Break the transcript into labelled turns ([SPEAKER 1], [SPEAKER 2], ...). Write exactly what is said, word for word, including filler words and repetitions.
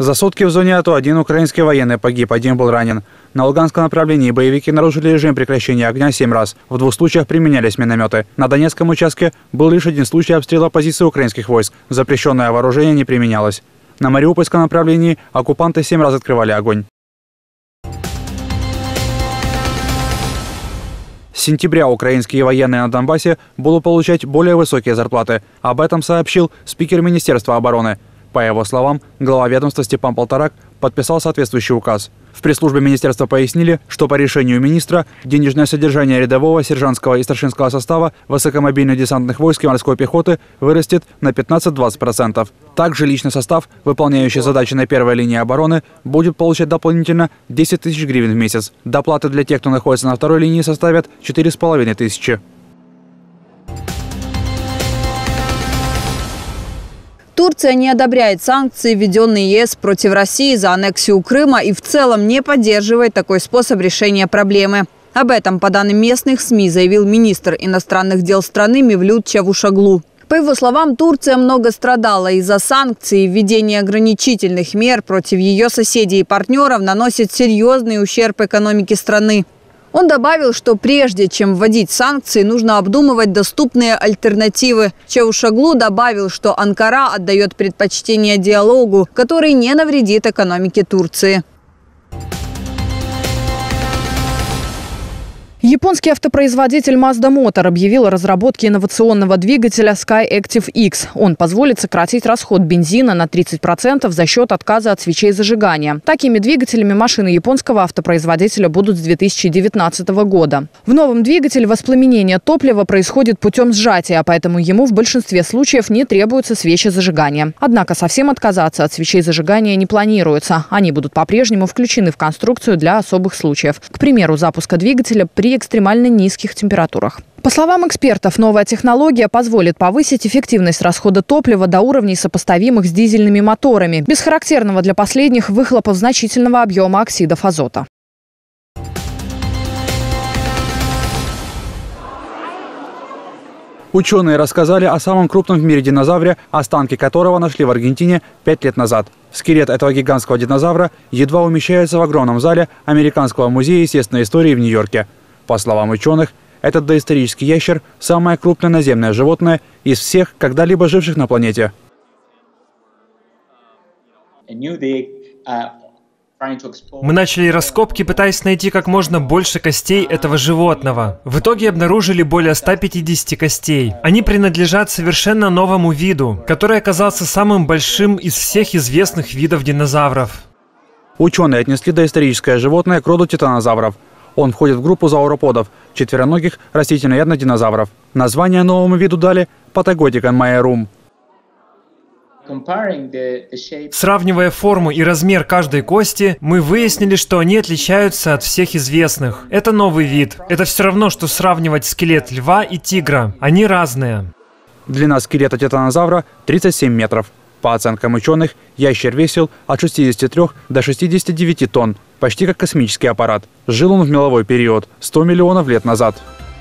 [SPEAKER 1] За сутки в зоне АТО один украинский военный погиб, один был ранен. На Луганском направлении боевики нарушили режим прекращения огня семь раз. В двух случаях применялись минометы. На Донецком участке был лишь один случай обстрела позиций украинских войск. Запрещенное вооружение не применялось. На Мариупольском направлении оккупанты семь раз открывали огонь. С сентября украинские военные на Донбассе будут получать более высокие зарплаты. Об этом сообщил спикер Министерства обороны. По его словам, глава ведомства Степан Полторак подписал соответствующий указ. В пресс-службе министерства пояснили, что по решению министра денежное содержание рядового, сержантского и старшинского состава высокомобильных десантных войск и морской пехоты вырастет на пятнадцать-двадцать процентов. Также личный состав, выполняющий задачи на первой линии обороны, будет получать дополнительно десять тысяч гривен в месяц. Доплаты для тех, кто находится на второй линии, составят четыре с половиной тысячи.
[SPEAKER 2] Турция не одобряет санкции, введенные ЕС против России за аннексию Крыма, и в целом не поддерживает такой способ решения проблемы. Об этом, по данным местных СМИ, заявил министр иностранных дел страны Мевлют Чавушоглу. По его словам, Турция много страдала из-за санкций, и введение ограничительных мер против ее соседей и партнеров наносит серьезный ущерб экономике страны. Он добавил, что прежде чем вводить санкции, нужно обдумывать доступные альтернативы. Чавушоглу добавил, что Анкара отдает предпочтение диалогу, который не навредит экономике Турции.
[SPEAKER 3] Японский автопроизводитель Mazda Motor объявил о разработке инновационного двигателя SkyActiv X. Он позволит сократить расход бензина на тридцать процентов за счет отказа от свечей зажигания. Такими двигателями машины японского автопроизводителя будут с две тысячи девятнадцатого года. В новом двигателе воспламенение топлива происходит путем сжатия, поэтому ему в большинстве случаев не требуются свечи зажигания. Однако совсем отказаться от свечей зажигания не планируется. Они будут по-прежнему включены в конструкцию для особых случаев. К примеру, запуска двигателя при экстремально низких температурах. По словам экспертов, новая технология позволит повысить эффективность расхода топлива до уровней, сопоставимых с дизельными моторами, без характерного для последних выхлопов значительного объема оксидов азота.
[SPEAKER 1] Ученые рассказали о самом крупном в мире динозавре, останки которого нашли в Аргентине пять лет назад. Скелет этого гигантского динозавра едва умещается в огромном зале Американского музея естественной истории в Нью-Йорке. По словам ученых, этот доисторический ящер – самое крупное наземное животное из всех, когда-либо живших на планете.
[SPEAKER 4] Мы начали раскопки, пытаясь найти как можно больше костей этого животного. В итоге обнаружили более ста пятидесяти костей. Они принадлежат совершенно новому виду, который оказался самым большим из всех известных видов динозавров.
[SPEAKER 1] Ученые отнесли доисторическое животное к роду титанозавров. Он входит в группу зауроподов, четвероногих растительноядных динозавров. Название новому виду дали Патаготикон майорум.
[SPEAKER 4] Сравнивая форму и размер каждой кости, мы выяснили, что они отличаются от всех известных. Это новый вид. Это все равно, что сравнивать скелет льва и тигра. Они разные.
[SPEAKER 1] Длина скелета титанозавра тридцать семь метров. По оценкам ученых, ящер весил от шестидесяти трёх до шестидесяти девяти тонн, почти как космический аппарат. Жил он в меловой период – сто миллионов лет назад.